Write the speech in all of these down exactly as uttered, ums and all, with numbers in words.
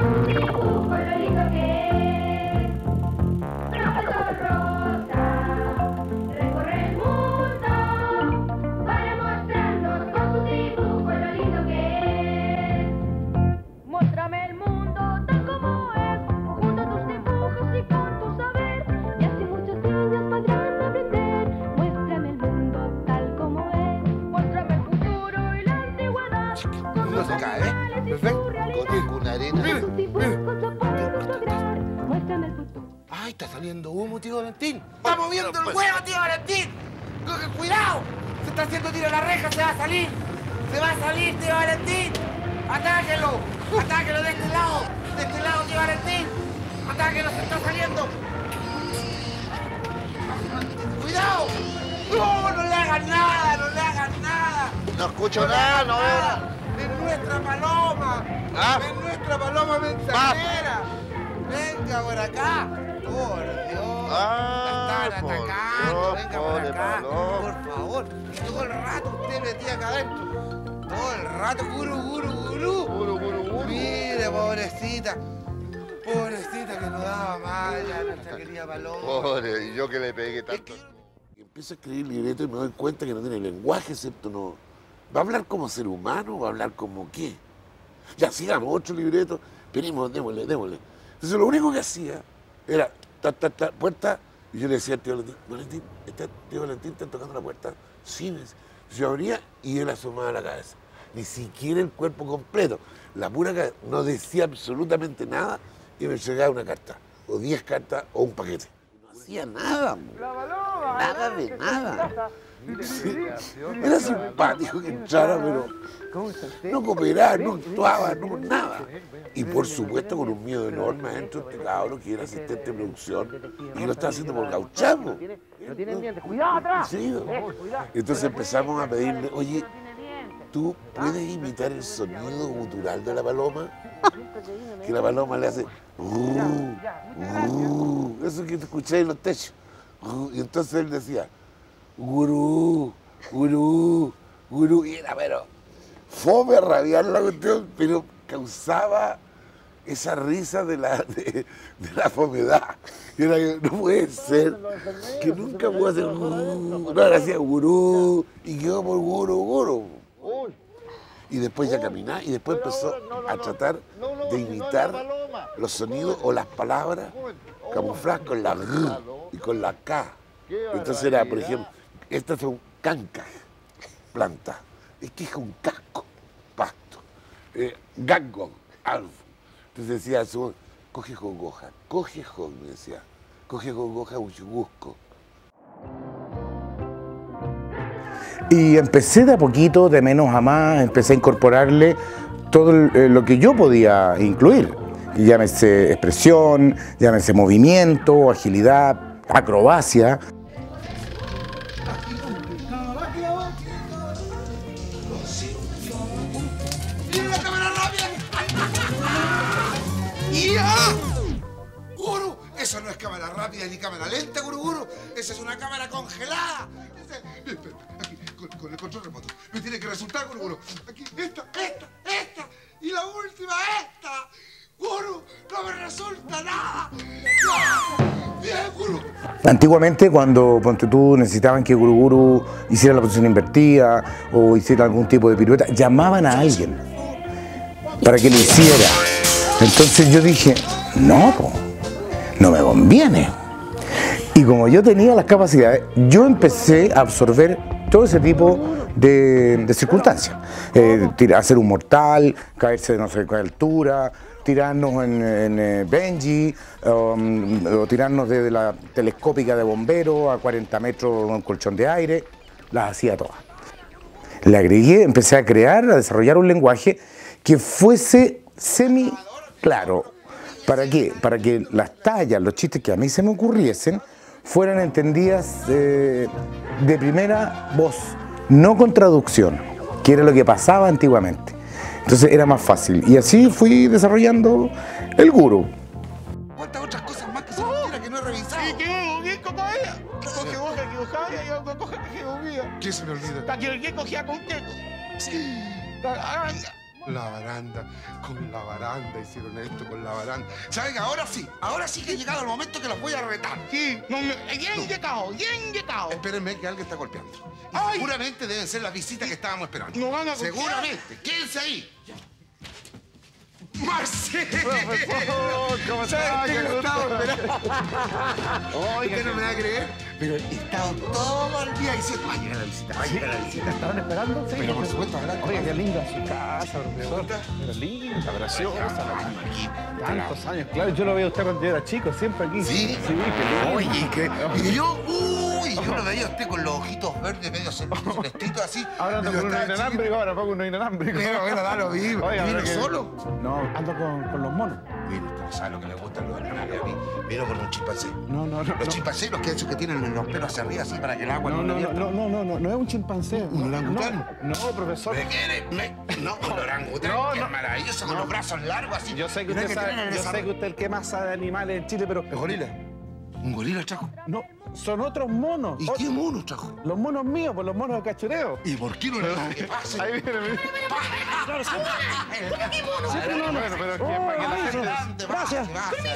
tu dibujo, lo lindo que es. Rosa, rosa, recorre el mundo para mostrarnos con su dibujo lo lindo que es. Muéstrame el mundo tal como es, junto a tus dibujos y con tu saber, y así muchos niños podrán aprender. Muéstrame el mundo tal como es, muéstrame el futuro y la antigüedad, con No sus se cae, animales y perfecto. su realidad. Con, con arena. Con sus dibujos lo podemos lograr. Muéstrame el futuro. Ay, está saliendo humo, tío Valentín. ¡Está moviendo el huevo, tío Valentín! ¡Coge cuidado! Se está haciendo tiro a la reja, se va a salir. Se va a salir, tío Valentín. ¡Atáquelo! ¡Atáquelo de este lado! ¡De este lado, tío Valentín! ¡Atáquelo, se está saliendo! ¡Cuidado! ¡No, no le hagan nada! ¡No le hagan nada! No escucho nada, no veo. ¡Es nuestra paloma! Ah. ¡Es nuestra paloma mensajera! ¡Venga por acá! ¡Por Dios! Ah, ¡La están por atacando! Dios, ¡Venga por pobre acá! paloma. ¡Por favor! Y todo el rato usted metía acá adentro. Todo el rato, guru, guru, guru. Guru, guru, guru. Mire, pobrecita. Pobrecita que nos daba mal a nuestra querida paloma. Pobre, y yo que le pegué tanto. Y empiezo a escribir libreto y me doy cuenta que no tiene lenguaje, excepto no... ¿Va a hablar como ser humano o va a hablar como qué? Ya, sigamos, otro libreto, venimos, démosle, démosle. Entonces lo único que hacía era, ta, ta, ta, puerta, y yo le decía al tío Valentín, Valentín, ¿está, tío Valentín, ¿está tocando la puerta? Sí, me decía. Yo abría y él asomaba la cabeza. Ni siquiera el cuerpo completo, la pura cabeza. No decía absolutamente nada y me entregaba una carta, o diez cartas, o un paquete. No hacía nada, nada de nada. Sí. Era simpático que entrara, pero no cooperaba, no actuaba, no nada. Y por supuesto con un miedo enorme adentro este cabro que era asistente de producción y lo estaba haciendo por gauchamo. ¡Cuidado atrás! Sí. Entonces empezamos a pedirle, oye, ¿tú puedes imitar el sonido gutural de la paloma? Que la paloma le hace... "Ru, ru", eso que te escucháis en los techos. "Ru", y entonces él decía... Gurú, gurú, gurú, y era, pero fome rabiar la cuestión, pero causaba esa risa de la, de, de la fomedad. Era que no puede ser que nunca pudo hacer gurú, no, ahora hacía gurú, y quedó por gurú, gurú. Y después ya caminaba, y después empezó a tratar de imitar los sonidos o las palabras camufladas con la R y con la K. Entonces era, por ejemplo, estas son cancas, plantas. Es que es un casco, pasto. Eh, gango, algo. Entonces decía, su, coge jogoja, coge jog, me decía. Coge jogoja, uchugusco. Y empecé de a poquito, de menos a más, empecé a incorporarle todo lo que yo podía incluir. Llámese expresión, llámese movimiento, agilidad, acrobacia. ¡Mira la cámara rápida! ¡Ya! ¡Guru! Eso no es cámara rápida ni cámara lenta, Guru Guru. Esa es una cámara congelada. Ese... Espera, aquí, con, con el control remoto. Me tiene que resultar, Guru Guru. Aquí, esta, esta, esta. Y la última, esta. Guru, no me resulta nada. ¡Ya! ¡Bien, Guru! Antiguamente, cuando ponte tú, necesitaban que Guru Guru hiciera la posición invertida o hiciera algún tipo de pirueta, llamaban a alguien para que lo hiciera. Entonces yo dije, no, po, no me conviene. Y como yo tenía las capacidades, yo empecé a absorber todo ese tipo de, de circunstancias. Eh, tirar, hacer un mortal, caerse de no sé qué altura, tirarnos en, en eh, Benji, um, o tirarnos desde la telescópica de bombero a cuarenta metros en un colchón de aire, las hacía todas. Le agregué, empecé a crear, a desarrollar un lenguaje que fuese semi claro. ¿Para qué? Para que las tallas, los chistes que a mí se me ocurriesen fueran entendidas eh, de primera voz, no con traducción, que era lo que pasaba antiguamente. Entonces era más fácil. Y así fui desarrollando el Guru. ¿Cuántas otras cosas más que se me que no he revisado? ¿Y qué? ¿Qué cogía? Coge boca equivocada y yo coge que cogía. ¿Qué se me olvida? ¿Qué cogía con qué? La baranda, con la baranda, hicieron esto con la baranda. ¿Saben? Ahora sí, ahora sí que ha llegado el momento que los voy a retar. Sí, no, me- bien llegado, bien llegado. Espérenme que alguien está golpeando. Y Ay. seguramente deben ser las visitas que estábamos esperando. No van a golpear. Seguramente. Quédense ahí. ¡Marcelo! ¿Cómo ¿Sabes está? qué? Qué Lo gusto. estaba esperando. Oiga, Usted no me va a creer, pero he estado todo el día diciendo, va a llegar la visita, va a llegar la visita. ¿Estaban esperando? Sí. Pero por supuesto, adelante. Oye, qué linda su casa, profesor. gusta? Pero linda, preciosa. Aquí. Tantos años, claro. Yo lo veía a usted cuando yo era chico, siempre aquí. ¿Sí? Sí, qué lindo. Oye, que y yo, uy, yo lo veía a usted con los ojitos verdes, medio celestitos así. Ahora ando Pero con uno estaba inalámbrico, ahora pongo uno inalámbrico. Pero bueno, da lo mismo. Oiga, ¿Vino pero que- solo? No, ando con, con los monos. Mira, usted no sabe lo que le gustan los animales a mí. Vino con un chimpancé. No, no, no. Los no. chimpancés, los que, esos que tienen los pelos hacia arriba así para que el agua No, no, no, le no, vierta. no, no, no, no, no es un chimpancé. ¿Un orangután? No, no, profesor. ¿Me quiere? Me... No, un orangután, No, que no. es maravilloso, con los brazos largos así. Yo sé que Mira usted sabe, tienen yo esa- sé que usted es el que más sabe de animales en Chile, pero... ¿El gorila? ¿Un gorila trajo? No, son otros monos. ¿Y Ot- qué mono trajo? Los monos míos, pues los monos de cachureo. ¿Y por qué no le deja que pase? Ahí viene, mire. Siempre no, no. Bueno, pero es que para que la gente... Gracias.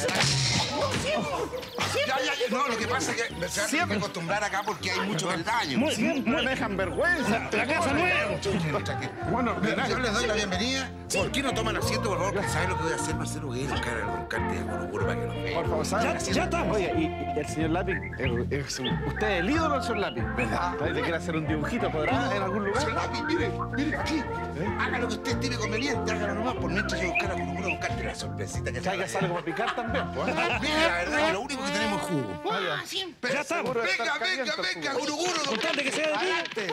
Ya, ya, ya. No, lo que pasa es que me se tiene que acostumbrar acá porque hay mucho peldaño. Siempre me dejan vergüenza. La casa nueva. Bueno, yo les doy la bienvenida. ¿Por qué no toman asiento, por favor? Porque ¿sabes lo que voy a hacer, Marcelo? Voy a ir a buscar algún cartel de Gorogoro para que lo vean. Por favor, ¿sabe? Ya estamos. Oye, y, y el señor Lápiz, el- el- su- usted es el ídolo del señor Lápiz. ¿Verdad? ¿Usted le quiere hacer un dibujito? ¿Podrá en algún lugar? Señor Lápiz, mire, mire aquí. Haga lo que usted estime conveniente, hágalo nomás. Por mientras yo buscar a Gorogoro, buscarte la sorpresita que Que haya algo para picar también, pues. Mire, la verdad que lo único que tenemos es jugo. Vaya. Pero Ya estamos. Venga, venga, venga, Gorogoro. Importante que sea de ti.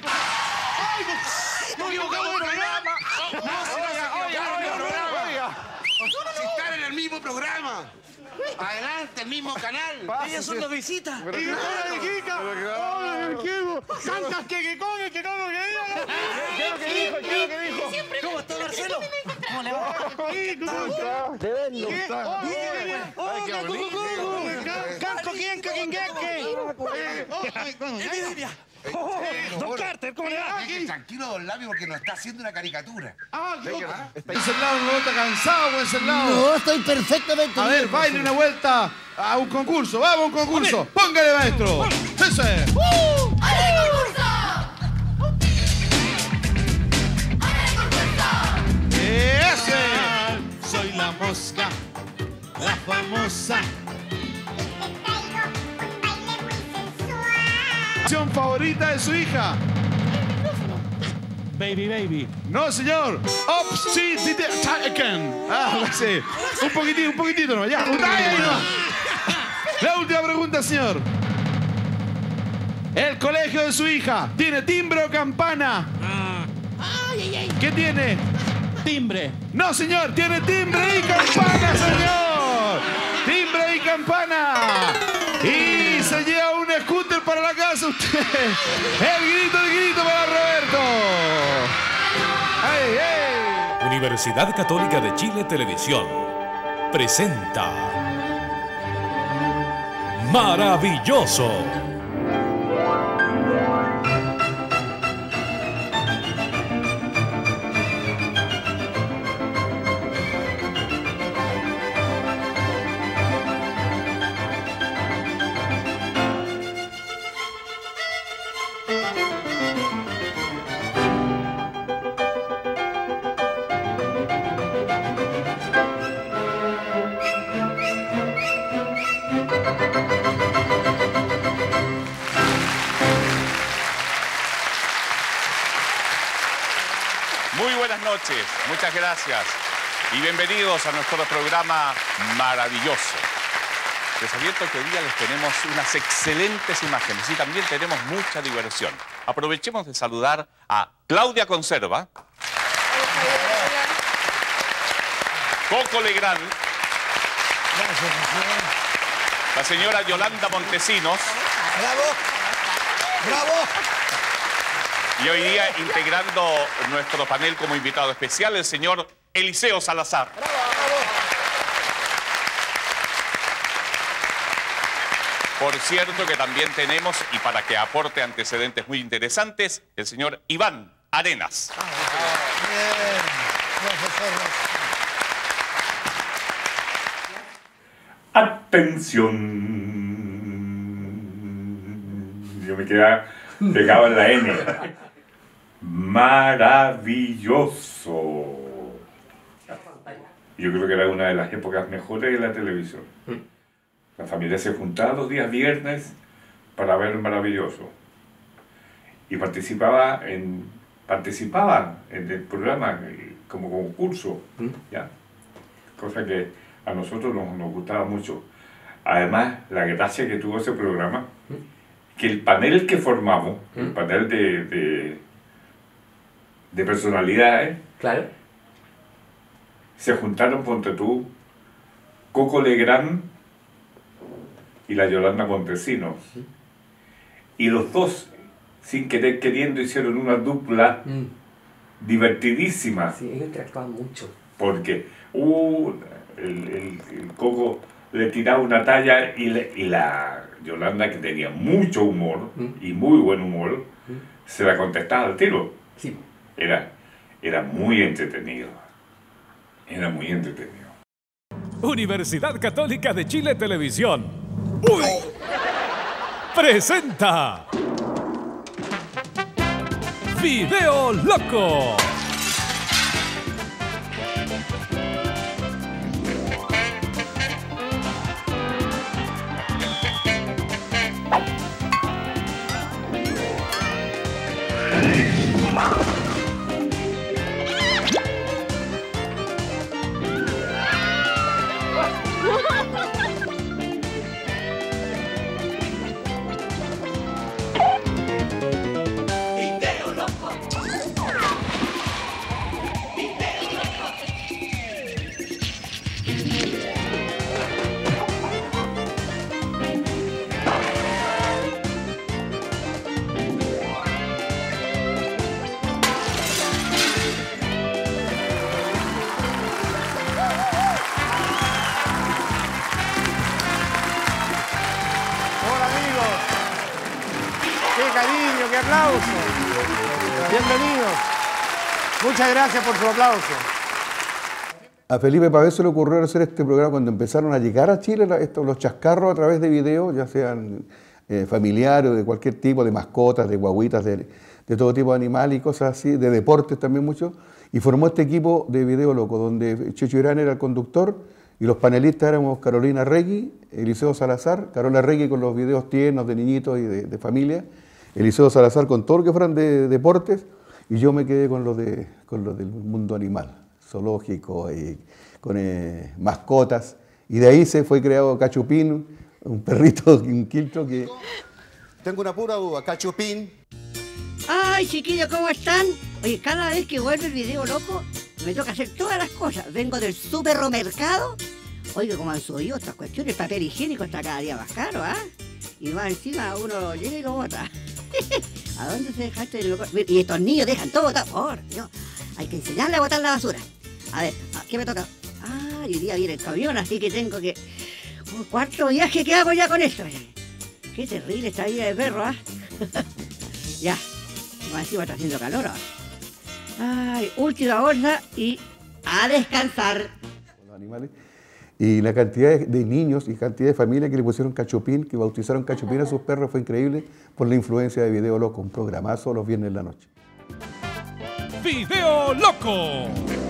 ¡Nos equivocamos de programa! ¡No, Oiga, oiga, oiga, oiga. Si están en el mismo programa. Adelante, el mismo canal. Ellos son los visitas. Y que hola, hijita. Hola, el quiero. Cantas que que come, que come, que ¿Qué es lo que dijo? ¿Qué es lo que dijo? ¿Cómo está Marcelo? ¿Cómo le va? De verlo. Ay, qué bonito. Canco, quien, que quien, que. Don Carter, ¿cómo le va? Deje tranquilo, don Labio, porque nos está haciendo una caricatura. Ah, Wenceslao no está cansado, Wenceslao. No, estoy perfectamente A ver, baile una vuelta a un concurso. Vamos a un concurso. Póngale, maestro. Ese. ¡Hora de concurso! Ese. Soy la mosca, la famosa. ¿Canción favorita de su hija? Baby, baby. No, señor. Obsidian. Ah, sí. Un poquitito, un poquitito no. Ya. Ay, ahí no. La última pregunta, señor. El colegio de su hija, ¿tiene timbre o campana? ¿Qué tiene? Timbre. No, señor, tiene timbre y campana, señor. Timbre y campana. Y se lleva un scooter para la casa usted. El grito, el grito para Roberto. ¡Ay, ay! Universidad Católica de Chile Televisión presenta Maravilloso. Muy buenas noches, muchas gracias y bienvenidos a nuestro programa maravilloso. Les advierto que hoy día les tenemos unas excelentes imágenes y también tenemos mucha diversión. Aprovechemos de saludar a Claudia Conserva, Coco Legrand, la señora Yolanda Montesinos. ¡Bravo! ¡Bravo! Y hoy día integrando nuestro panel como invitado especial, el señor Eliseo Salazar. Por cierto que también tenemos, y para que aporte antecedentes muy interesantes, el señor Iván Arenas. profesor. Atención. Yo me quedaba pegado en la N. Maravilloso. Yo creo que era una de las épocas mejores de la televisión. La familia se juntaba los días viernes para ver Maravilloso. Y participaba en, participaba en el programa como concurso, ¿ya? Cosa que a nosotros nos, nos gustaba mucho. Además, la gracia que tuvo ese programa, que el panel que formamos, el panel de, de, de personalidades, claro, se juntaron, ponte tú, Coco Legrand y la Yolanda Montesinos. Y los dos, sin querer queriendo, hicieron una dupla mm. divertidísima. Sí, ellos interactuaban mucho. Porque uh, el, el, el Coco le tiraba una talla y, le, y la Yolanda, que tenía mucho humor mm. y muy buen humor, mm. se la contestaba al tiro. Sí. Era, era muy entretenido. Era muy entretenido. Universidad Católica de Chile Televisión. ¡Uy! Presenta Video Loco. ¡Qué aplauso! Bienvenidos. Muchas gracias por su aplauso. A Felipe Pavés se le ocurrió hacer este programa cuando empezaron a llegar a Chile estos, los chascarros a través de videos, ya sean eh, familiares o de cualquier tipo, de mascotas, de guaguitas, de, de todo tipo de animales y cosas así, de deportes también mucho, y formó este equipo de Video Loco, donde Checho Irán era el conductor y los panelistas éramos Carolina Regui, Eliseo Salazar, Carola Regui con los videos tiernos de niñitos y de, de familia, Eliseo Salazar con todo lo que fueran de, de deportes, y yo me quedé con los, de, con los del mundo animal, zoológico, y con eh, mascotas, y de ahí se fue creado Cachupín, un perrito, un quiltro que... Tengo una pura duda, Cachupín. Ay, chiquillos, ¿cómo están? Oye, cada vez que vuelve el Video Loco, me toca hacer todas las cosas. Vengo del supermercado. Oye, como han subido otras cuestiones, el papel higiénico está cada día más caro, ¿ah? ¿eh? Y más encima uno llega y lo bota. ¿A dónde se dejaste el loco? Y estos niños dejan todo botado. Por Dios, hay que enseñarle a botar la basura. A ver, ¿qué me toca? Ah, hoy día viene el camión, así que tengo que... Un cuarto viaje que hago ya con esto. Qué terrible esta vida de perro, ¿ah? ¿eh? Ya, más encima está haciendo calor ahora. Ay, última bolsa y a descansar. Los animales. Y la cantidad de, de niños y cantidad de familias que le pusieron Cachupín, que bautizaron Cachupín a sus perros, fue increíble por la influencia de Video Loco, un programazo los viernes en la noche. Video Loco.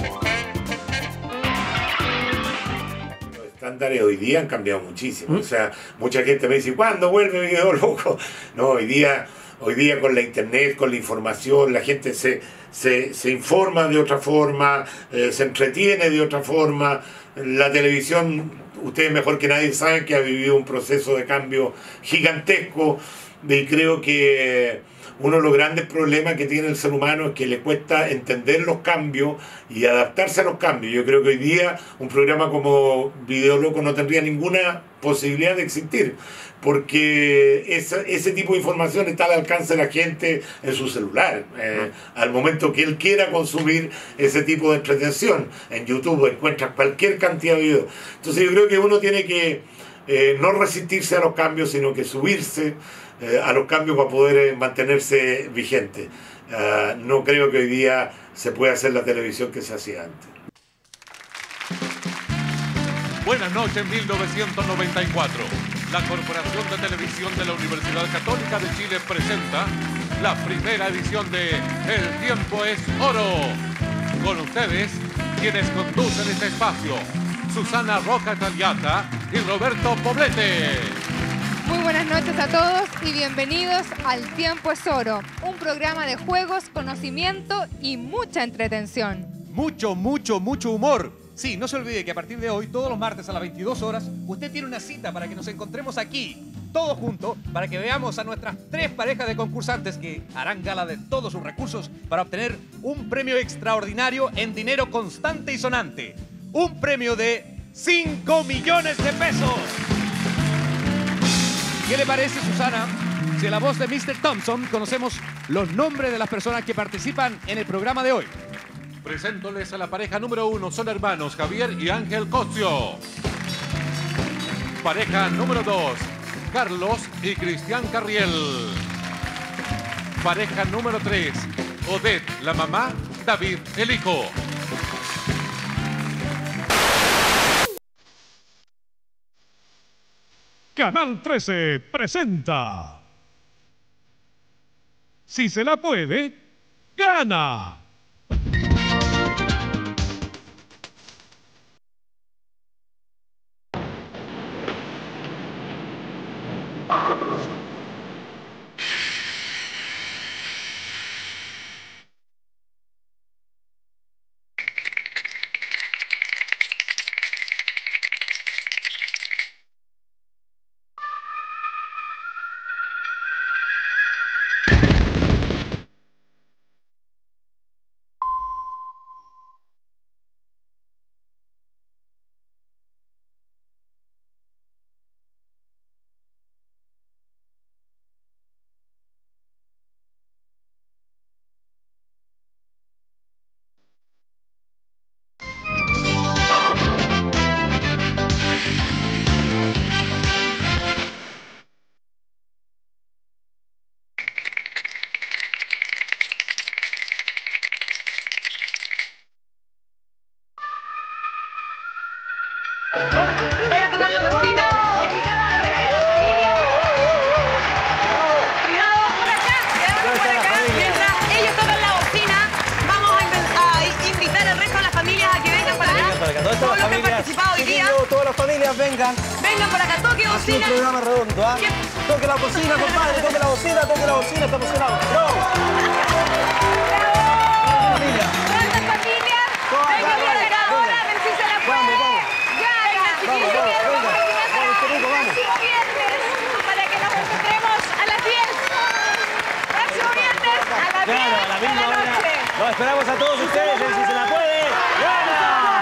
Los estándares hoy día han cambiado muchísimo. ¿Mm? O sea, mucha gente me dice, ¿cuándo vuelve Video Loco? No, hoy día, hoy día con la internet, con la información, la gente se, se, se informa de otra forma, eh, se entretiene de otra forma. La televisión, ustedes mejor que nadie saben que ha vivido un proceso de cambio gigantesco, y creo que uno de los grandes problemas que tiene el ser humano es que le cuesta entender los cambios y adaptarse a los cambios. Yo creo que hoy día un programa como Video Loco no tendría ninguna posibilidad de existir, porque esa, ese tipo de información está al alcance de la gente en su celular, eh, al momento que él quiera consumir ese tipo de entretención. En YouTube encuentras cualquier cantidad de videos. Entonces yo creo que uno tiene que eh, no resistirse a los cambios, sino que subirse eh, a los cambios para poder eh, mantenerse vigente. Uh, no creo que hoy día se puede hacer la televisión que se hacía antes. Buenas noches, mil novecientos noventa y cuatro. La Corporación de Televisión de la Universidad Católica de Chile presenta la primera edición de El Tiempo es Oro. Con ustedes, quienes conducen este espacio, Susana Roca Tagliata y Roberto Poblete. Muy buenas noches a todos y bienvenidos al Tiempo es Oro, un programa de juegos, conocimiento y mucha entretención. Mucho, mucho, mucho humor. Sí, no se olvide que a partir de hoy, todos los martes a las veintidós horas, usted tiene una cita para que nos encontremos aquí, todos juntos, para que veamos a nuestras tres parejas de concursantes que harán gala de todos sus recursos para obtener un premio extraordinario en dinero constante y sonante. Un premio de cinco millones de pesos. ¿Qué le parece, Susana, si a la voz de mister Thompson conocemos los nombres de las personas que participan en el programa de hoy? Preséntoles a la pareja número uno, son hermanos Javier y Ángel Cosio. Pareja número dos, Carlos y Cristian Carriel. Pareja número tres, Odette, la mamá, David, el hijo. Canal trece presenta. Si se la puede, gana. Vengan. Vengan por acá, toque bocina. Así un programa redondo, ¿ah? ¿eh? Toque la bocina, compadre, toque la bocina, toque la bocina, está emocionado. ¡Bravo! Familia. ¿Cuántas familias? Vengan por acá ahora, a ver si se la puede. Gana, chiquillos. Próximo viernes, para que nos encontremos a las diez. Próximo viernes, a las diez Claro, a la misma hora. Los esperamos a todos ustedes, en Si se la puede. ¡Gana!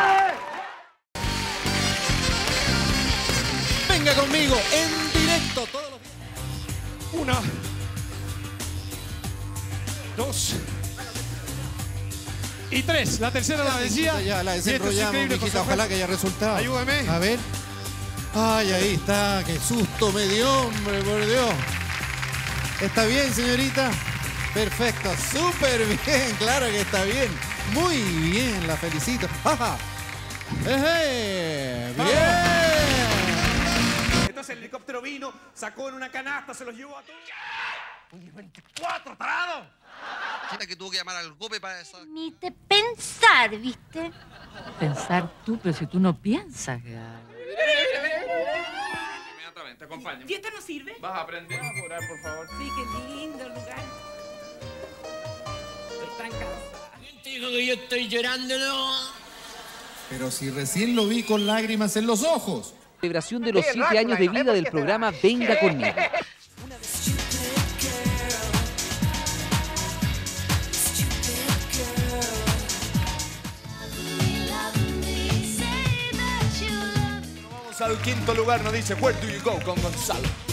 Venga conmigo en directo todos los días. Una, dos y tres. La tercera la decía. Ya la desenrollamos, es mijita, ojalá que haya resultado. Ayúdame. A ver. Ay, ahí está. Qué susto me dio, hombre, por Dios. ¿Está bien, señorita? Perfecto. Súper bien. Claro que está bien. Muy bien. La felicito. ¡Ajá! ¡Ejé! ¡Bien! Entonces el helicóptero vino, sacó en una canasta, se los llevó a todos. ¡Uy, veinticuatro, tarado! Gente que tuvo que llamar al golpe para eso. Ni te pensar, ¿viste? Pensar tú, pero si tú no piensas, Gal. Inmediatamente, acompáñame. ¿Dieta no sirve? Vas a aprender a orar, por favor. Sí, qué lindo lugar. Estoy tan cansada. ¿Quién te dijo que yo estoy llorando, no? Pero si recién lo vi con lágrimas en los ojos. Celebración de los siete años de vida del programa Venga Conmigo. Vamos al quinto lugar, nos dice Where Do You Go con Gonzalo.